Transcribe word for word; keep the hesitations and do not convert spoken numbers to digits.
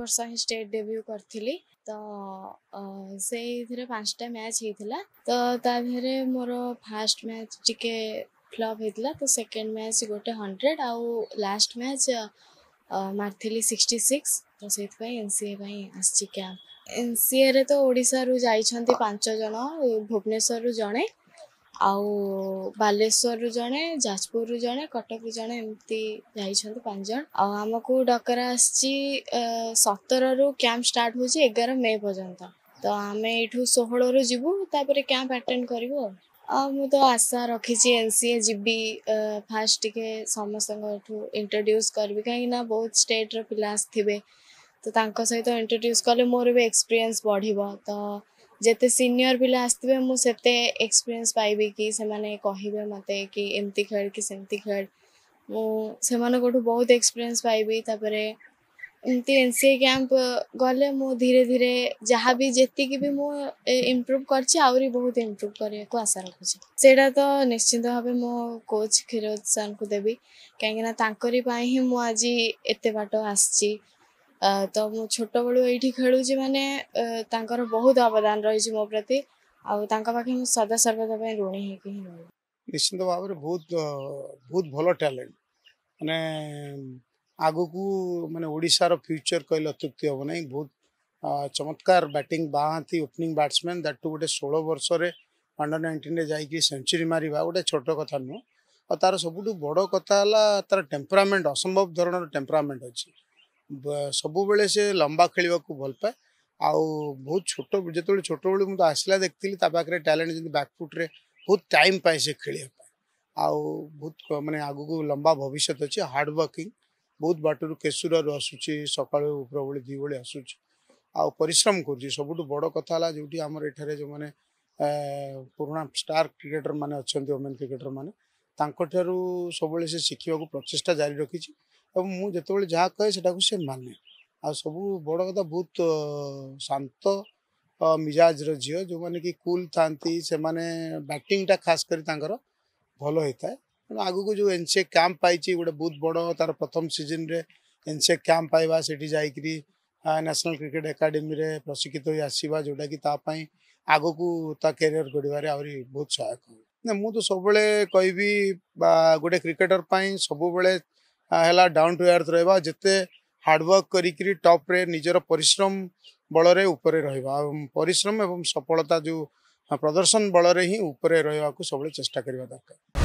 वर्ष ही state debut करथिली तो से पांचटा मैच होता तो ताधे मोर फास्ट मैच टिके फ्लॉप होता तो सेकेंड मैच गोटे हंड्रेड आउ लास्ट मैच मारथिली सिक्सटी सिक्स तो से एनसीए आसी कैंप एनसीए रे तो ओडिशा रु जाइछंती पांच जन भुवनेश्वर रु जणे आउ बालेश्वर रु जणे जाजपुर रु जणे कटक रु जणे एमती जाइछंती पांच जन आ हमको डकरा आछि सत्रह रु कैंप स्टार्ट होछि एगारह मई पर्यंत तो आमे एठू सोलह रु जिवु तापरे कैंप अटेंड करिवो आ मु तो आशा रखिछि एनसीए जिबी फास्ट के समस्त इंट्रोड्यूस करबी कहीं ना बहुत स्टेट रो पिला आथिबे तो तांको सहित इंट्रोड्यूस कले मोर भी एक्सपीरियंस बढ़िबो तो जेते सीनियर पिला आस्थिबे मु सेते एक्सपीरियंस पाइबी कि से माने कहिबे मते कि एमती खेल कि सेमती खेल मु से माने कोठू बहुत एक्सपीरियंस पाइबी तापरे एमती एनसीए कैंप गले मु धीरे धीरे जहाँ भी जेती की भी मु इम्प्रूव करछि आउरी बहुत इम्प्रूव करे को आशा रखुछि सेटा तो निश्चित भाबे मो कोच खिरोज सर को देबी काहे ना तांकरी पाई ही मु आज एते बाटो आछि तो मु छोट बळु एठी खेलुछि माने तांकर बहुत अवदान रहिछि मो प्रति आ तांका पाखे मु सदा सर्वदा पे ऋणी हे कि निश्चित भाव में बहुत बहुत भलो टैलेंट माने आगु को माने ओडिशा फ्यूचर कहले अत्युक्ति हम नहीं बहुत चमत्कार बैटिंग बाहाती ओपनिंग बैट्समैन दैट टू गोटे सोलह वर्ष रे अंडर नाइंटीन रे जाई कि सेंचुरी मारिबा गोटे छोट कथा नु और तार सबुठु बड़ कथा हला तार टेम्परामेंट असंभव धरणर टेम्परामेंट अछि सबु बेले से लंबा खेलिबा को भल पाए आउ बहुत छोट जेतो छोट बेले मु आसला देखथिली ता पाखरे टैलेंट जि बैकफुट रे बहुत टाइम पाए से खेलिया आउ बहुत माने आगु को लंबा भविष्य अछि हार्ड वर्किंग बहुत बाटरू केसुर आसूची सका उपरबली दी बड़े आसूची आ परिश्रम कर सबुठ बड़ कथा है जो आमर एठारे जो मैंने पुराना स्टार क्रिकेटर माने अच्छा वोमेन क्रिकेटर माने तांकठारू सब से शिखा प्रचेषा जारी रखी मुझे जहाँ कहे से माने आ सब बड़ कथा बहुत शांत मिजाज झील जो मैंने कि कूल था से माने बैटिंग टा खास कर भल होता है आगु को जो एनसीए कैंप पाई गोटे बहुत बड़ तार प्रथम सीजन रे एनसीए कैंप पाइबा सेठी जाइकरी नेशनल क्रिकेट एकेडमी रे प्रशिक्षित हो आसीबा जोटा कि तापाई आगु को ता कैरियर गढ़िबारे आहुरी बहुत सहायक हो मु तो सब बेले कहबी गोटे क्रिकेटर पाई सब बेले हैला डाउन टू अर्थ रहबा जते हार्डवर्क करी टॉप रे निजर परिश्रम बल रे ऊपर रहबा परिश्रम एवं सफलता जो प्रदर्शन बल रे ही ऊपर रहबा को सब चेष्टा करबा दरकार।